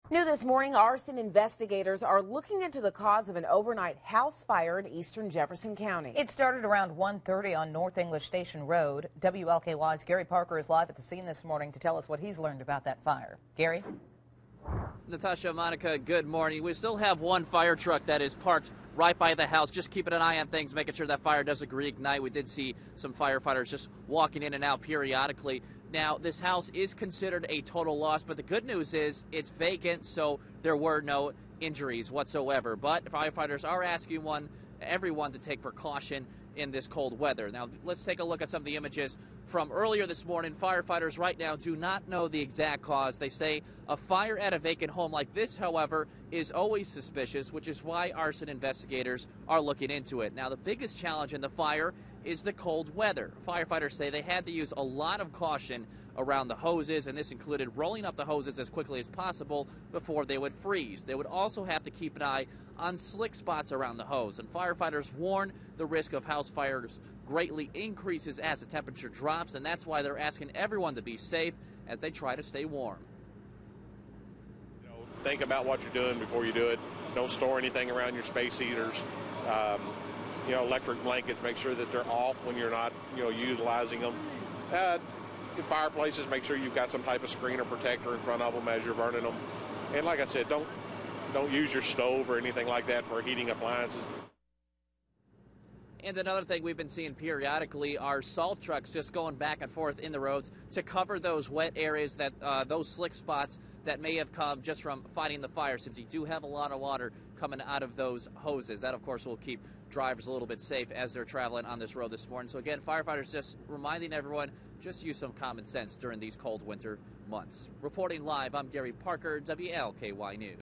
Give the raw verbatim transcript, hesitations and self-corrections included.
New this morning, arson investigators are looking into the cause of an overnight house fire in eastern Jefferson County. It started around one thirty on North English Station Road. W L K Y's Gary Parker is live at the scene this morning to tell us what he's learned about that fire. Gary? Natasha, Monica, good morning. We still have one fire truck that is parked right by the house, just keeping an eye on things, making sure that fire doesn't reignite. We did see some firefighters just walking in and out periodically. Now, this house is considered a total loss, but the good news is it's vacant, so there were no injuries whatsoever. But firefighters are asking one, everyone to take precaution in this cold weather. Now, let's take a look at some of the images from earlier this morning. Firefighters right now do not know the exact cause. They say a fire at a vacant home like this, however, is always suspicious, which is why arson investigators are looking into it. Now, the biggest challenge in the fire is the cold weather. Firefighters say they had to use a lot of caution around the hoses, and this included rolling up the hoses as quickly as possible before they would freeze. They would also have to keep an eye on slick spots around the hose, and firefighters warn the risk of house fires greatly increases as the temperature drops, and that's why they're asking everyone to be safe as they try to stay warm. You know, think about what you're doing before you do it. Don't store anything around your space heaters. Um, you know, electric blankets, make sure that they're off when you're not, you know, utilizing them. Uh, in fireplaces, make sure you've got some type of screen or protector in front of them as you're burning them. And like I said, don't don't use your stove or anything like that for heating appliances. And another thing we've been seeing periodically are salt trucks just going back and forth in the roads to cover those wet areas, that uh, those slick spots that may have come just from fighting the fire, since you do have a lot of water coming out of those hoses. That, of course, will keep drivers a little bit safe as they're traveling on this road this morning. So again, firefighters just reminding everyone, just use some common sense during these cold winter months. Reporting live, I'm Gary Parker, W L K Y News.